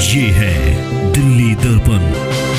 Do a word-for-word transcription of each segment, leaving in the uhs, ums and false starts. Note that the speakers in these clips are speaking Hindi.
ये है दिल्ली दर्पण।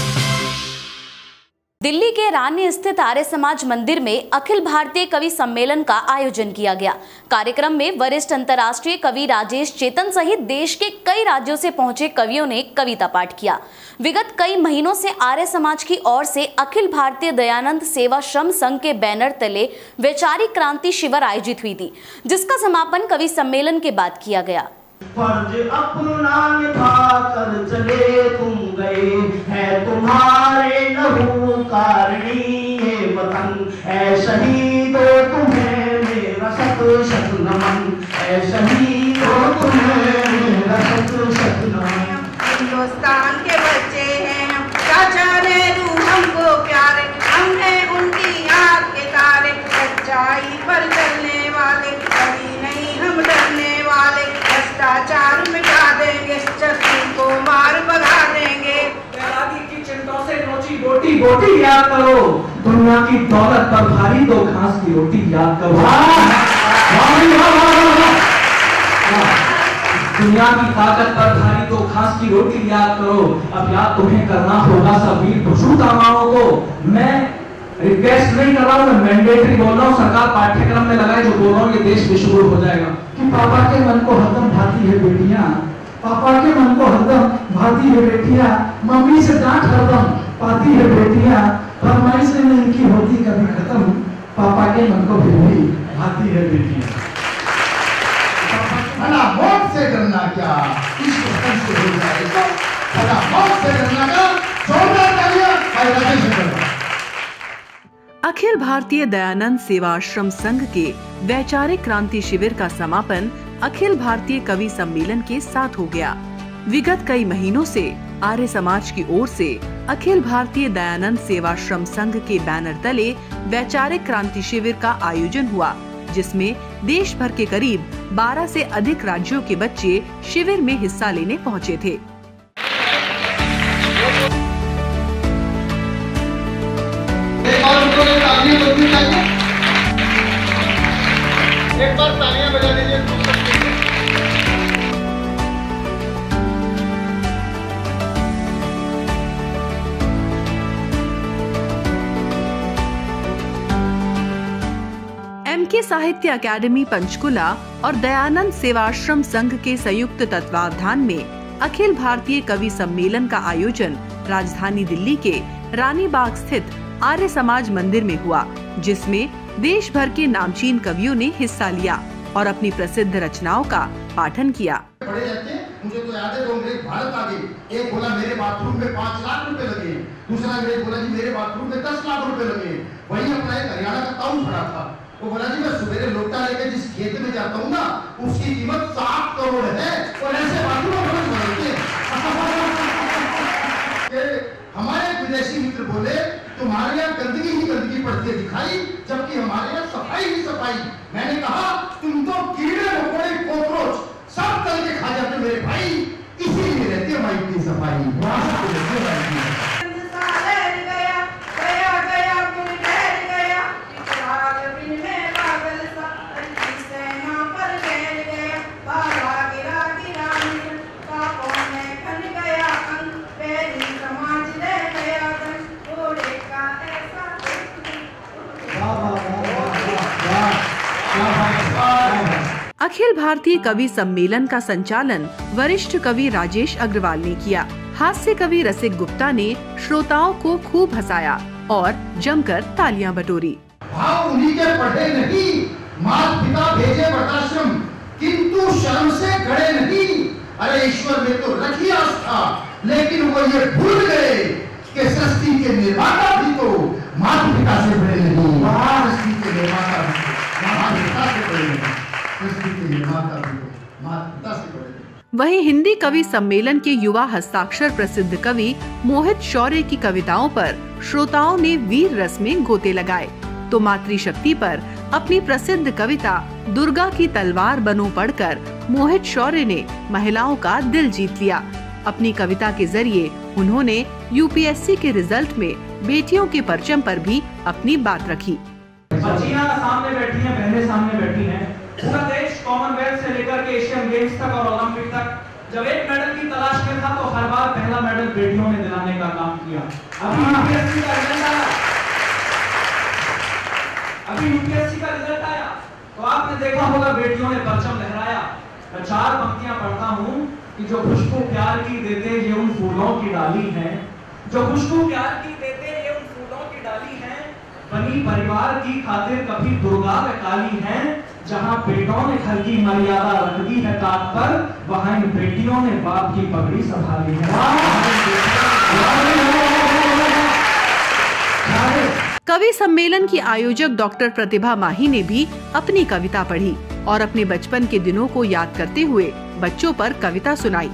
दिल्ली के रानी स्थित आर्य समाज मंदिर में अखिल भारतीय कवि सम्मेलन का आयोजन किया गया। कार्यक्रम में वरिष्ठ अंतर्राष्ट्रीय कवि राजेश चेतन सहित देश के कई राज्यों से पहुंचे कवियों ने कविता पाठ किया। विगत कई महीनों से आर्य समाज की ओर से अखिल भारतीय दयानंद सेवा श्रम संघ के बैनर तले वैचारिक क्रांति शिविर आयोजित हुई थी, जिसका समापन कवि सम्मेलन के बाद किया गया। फर्ज अपना निभा कर चले तुम गए, है तुम्हारे लहू कारणी ये वतन, है शहीदों तुम्हें मेरा शत शत नमन, है शहीदों तुम्हें मेरा शत शत नमन। हिंदुस्तान के बच्चे हैं हम, चाचा नेहरू हमको प्यारे, हम हैं उनकी याद के तारे, सच्चाई पर चलने वाले, कभी नहीं हम डरने वाले, भ्रष्टाचार मिटा देंगे, शक्ति को मार भगा देंगे। बैरागी की चिंताओं से रोजी रोटी रोटी याद करो, दुनिया की दौलत पर भारी दो घास की रोटी याद करो। दुनिया की ताकत पर भारी दो घास की रोटी याद करो। अब याद तुम्हें करना होगा सब वीर पुरुषोत्तमाओं को। मैं रिक्वेस्ट नहीं कर रहा हूँ, मैं मैंडेटरी बोल रहा हूँ, सरकार पाठ्यक्रम में लगाए, जो बोल रहा हूँ ये देश विश्व हो जाएगा कि पापा के मन को हरदम भाती है बेटियां, पापा के मन को हरदम भाती है बेटियां, मम्मी से डांट हरदम पाती है बेटियां, फरमाइशें इनकी होती कभी खत्म, पापा के मन को फिर भी भाती है बेटियां। भला मौत से डरना क्या, इश्क से हो जाएगा, भला मौत से डरना क्या, जोरदार तालियां और राजेश करना। अखिल भारतीय दयानंद सेवा आश्रम संघ के वैचारिक क्रांति शिविर का समापन अखिल भारतीय कवि सम्मेलन के साथ हो गया। विगत कई महीनों से आर्य समाज की ओर से अखिल भारतीय दयानंद सेवाश्रम संघ के बैनर तले वैचारिक क्रांति शिविर का आयोजन हुआ, जिसमें देश भर के करीब बारह से अधिक राज्यों के बच्चे शिविर में हिस्सा लेने पहुंचे थे। एक बार तालियां बजा दीजिए। एम के साहित्य अकादमी पंचकुला और दयानंद सेवाश्रम संघ के संयुक्त तत्वावधान में अखिल भारतीय कवि सम्मेलन का आयोजन राजधानी दिल्ली के रानी बाग स्थित आर्य समाज मंदिर में हुआ, जिसमें देश भर के नामचीन कवियों ने हिस्सा लिया और अपनी प्रसिद्ध रचनाओं का पाठन किया। बड़े लड़के, मुझे तो याद है, दो अंग्रेज भारत आ गए। एक बोला मेरे बाथरूम में पाँच लाख रुपए लगे, दूसरा अंग्रेज बोला जी मेरे बाथरूम में दस लाख रुपए लगे। वहीं अपना एक हरियाणा का ताऊ खड़ा था, वो बोला जी मैं सवेरे लोटा लेकर जिस खेत में जाता हूँ ना, उसकी कीमत सात करोड़ है, और ऐसे बाथरूम हमारे विदेशी मित्र बोले तुम्हारे यहाँ गंदगी ही गंदगी पड़ती है दिखाई, जबकि हमारे यहाँ सफाई ही सफाई। मैंने कहा तुम तो कीड़े मकोड़े कॉकरोच सब तल के खा जाते मेरे भाई, इसीलिए रहती है माइक की सफाई। अखिल भारतीय कवि सम्मेलन का संचालन वरिष्ठ कवि राजेश अग्रवाल ने किया। हास्य कवि रसिक गुप्ता ने श्रोताओं को खूब हंसाया और जमकर तालियां बटोरी। भाव उन्हीं के पढ़े नहीं, माता पिता भेजे वृद्धाश्रम, किंतु शर्म से गड़े नहीं। अरे ईश्वर में तो रखी आस्था, लेकिन वो ये भूल गए कि सृष्टि के निर्माता भी तो माता पिता से बड़े नहीं। सृष्टि के निर्माता भी माता पिता से बड़े नहीं। वहीं हिंदी कवि सम्मेलन के युवा हस्ताक्षर प्रसिद्ध कवि मोहित शौर्य की कविताओं पर श्रोताओं ने वीर रस में गोते लगाए, तो मातृशक्ति पर अपनी प्रसिद्ध कविता दुर्गा की तलवार बनो पढ़कर मोहित शौर्य ने महिलाओं का दिल जीत लिया। अपनी कविता के जरिए उन्होंने यू पी एस सी के रिजल्ट में बेटियों के परचम पर भी अपनी बात रखी। बच्चियां सामने बैठी हैं, बहनें सामने बैठी हैं। पूरा देश कॉमनवेल्थ से लेकर के एशियन गेम्स तक और ओलंपिक तक जब एक मेडल की तलाश में था तो अभी यूपीएससी का रिजल्ट आया अभी यूपीएससी का रिजल्ट आया तो आपने देखा होगा बेटियों ने परचम लहराया। मैं चार पंक्तियां पढ़ता हूं कि जो खुशबू प्यार की देते ये उन फूलों की डाली है, जो खुशबू प्यार की देते ये उन फूलों की डाली है, बनी परिवार की खातिर कभी दुर्गा व काली है, जहां बेटों ने घर की मर्यादा रख दी है ताक पर, वहां इन बेटियों ने बाप की पगड़ी संभाली है। कवि सम्मेलन की आयोजक डॉक्टर प्रतिभा माही ने भी अपनी कविता पढ़ी और अपने बचपन के दिनों को याद करते हुए बच्चों पर कविता सुनाई।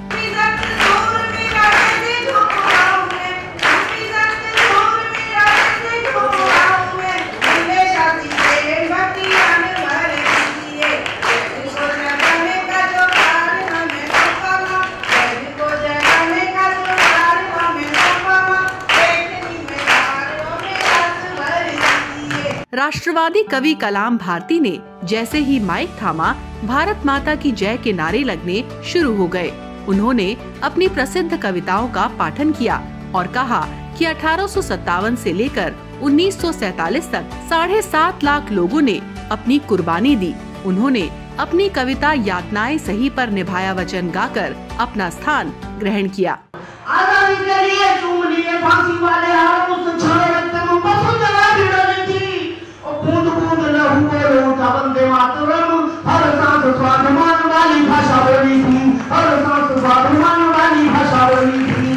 राष्ट्रवादी कवि कलाम भारती ने जैसे ही माइक थामा, भारत माता की जय के नारे लगने शुरू हो गए। उन्होंने अपनी प्रसिद्ध कविताओं का पाठन किया और कहा कि अठारह सौ सत्तावन से लेकर उन्नीस सौ सैतालीस तक साढ़े सात लाख लोगों ने अपनी कुर्बानी दी। उन्होंने अपनी कविता यातनाएं सही पर निभाया वचन गाकर अपना स्थान ग्रहण किया। आजादी के लिए चूम लिए फांसी वाले हाथ उस छाए रक्त में वसुंधरा भी डरी थी, और बूंद बूंद लहू में रोता वंदे मातरम, हर सांस स्वाभिमान वाली भाषा बोली थी, हर सांस स्वाभिमान वाली भाषा बोली थी।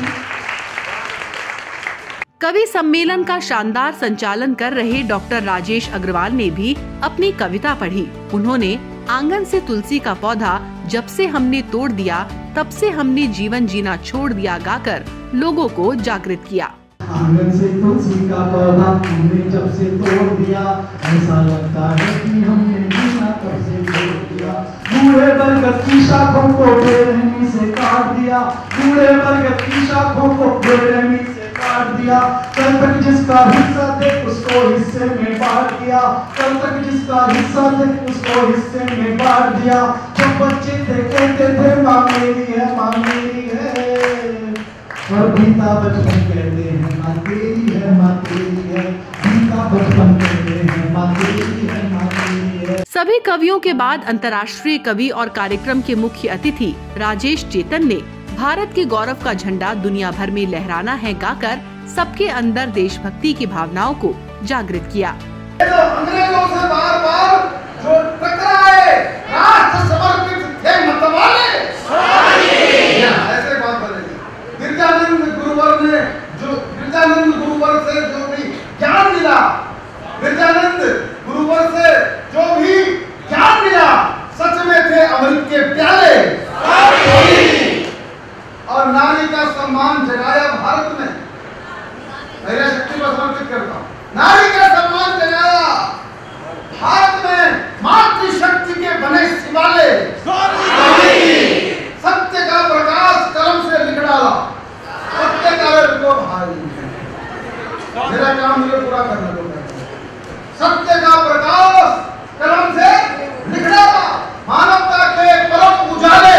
कवि सम्मेलन का शानदार संचालन कर रहे डॉक्टर राजेश अग्रवाल ने भी अपनी कविता पढ़ी। उन्होंने आंगन से तुलसी का पौधा जब से हमने तोड़ दिया, तब से हमने जीवन जीना छोड़ दिया गाकर लोगों को जागृत किया। आंगन से तुलसी का पौधा हमने जब से तोड़ दिया, ऐसा लगता है कि हमने जीना तब से छोड़ दिया। बूढ़े बरगद की शाखों को बेरहमी से काट दिया, बूढ़े बरगद की शाखों को बेरहमी से काट दिया। कल तक जिसका हिस्सा थे उसको हिस्से में बांट दिया, कल तक जिसका हिस्सा थे उसको हिस्से में बांट दिया। जब बच्चे थे कहते थे माँ मेरी है, माँ मेरी है, और बीता बचपन कहते हैं माँ तेरी है, माँ तेरी है, बीता बचपन कहते हैं माँ तेरी है, माँ तेरी है। सभी कवियों के बाद अंतर्राष्ट्रीय कवि और कार्यक्रम के मुख्य अतिथि राजेश चेतन ने भारत के गौरव का झंडा दुनिया भर में लहराना है गाकर सबके अंदर देशभक्ति की भावनाओं को जागृत किया। जो अंग्रेजों से बार बार जो टकराए, राष्ट्र समर्पित थे मतवाले, ऐसे बात बनेगी। गिरजानंद गुरुवर ने जो गिरजानंद गुरुवर से जो भी ज्ञान मिला, गिरजानंद गुरुवर से जो भी ज्ञान मिला, सच में थे अमृत के प्याले, और नारी का सम्मान जगाया भारत में। मेरे शक्ति को समर्पित करता हूँ। नारी का सम्मान जगाया भारत में, मातृशक्ति के बने शिवाले, सत्य का प्रकाश कलम से लिख डाला, सत्य का को भाई मेरा काम मुझे पूरा करना दो। सत्य का प्रकाश कलम से लिख डाला, मानवता के परम उजाले,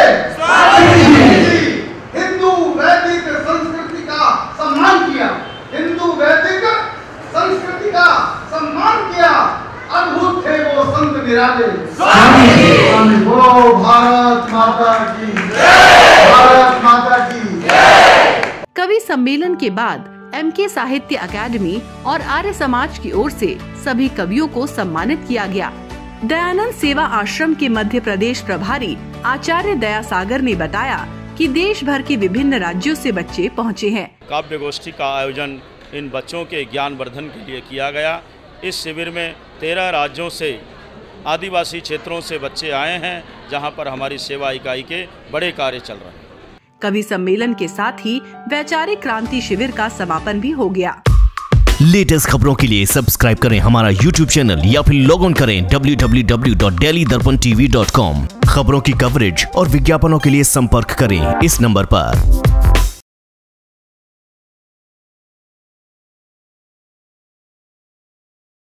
हिंदू वैदिक संस्कृति का सम्मान किया, हिंदू वैदिक संस्कृति का सम्मान किया। अद्भुत थे वो संत निराले। वो भारत माता की जय, भारत माता की जय। कवि सम्मेलन के बाद एम के साहित्य अकादमी और आर्य समाज की ओर से सभी कवियों को सम्मानित किया गया। दयानंद सेवा आश्रम के मध्य प्रदेश प्रभारी आचार्य दया सागर ने बताया कि देश भर के विभिन्न राज्यों से बच्चे पहुंचे हैं। काव्य गोष्ठी का आयोजन इन बच्चों के ज्ञान वर्धन के लिए किया गया। इस शिविर में तेरह राज्यों से आदिवासी क्षेत्रों से बच्चे आए हैं, जहां पर हमारी सेवा इकाई के बड़े कार्य चल रहे हैं। कवि सम्मेलन के साथ ही वैचारिक क्रांति शिविर का समापन भी हो गया। लेटेस्ट खबरों के लिए सब्सक्राइब करें हमारा यूट्यूब चैनल या फिर लॉग ऑन करें W W W dot daily Darpan TV dot com. खबरों की कवरेज और विज्ञापनों के लिए संपर्क करें इस नंबर पर।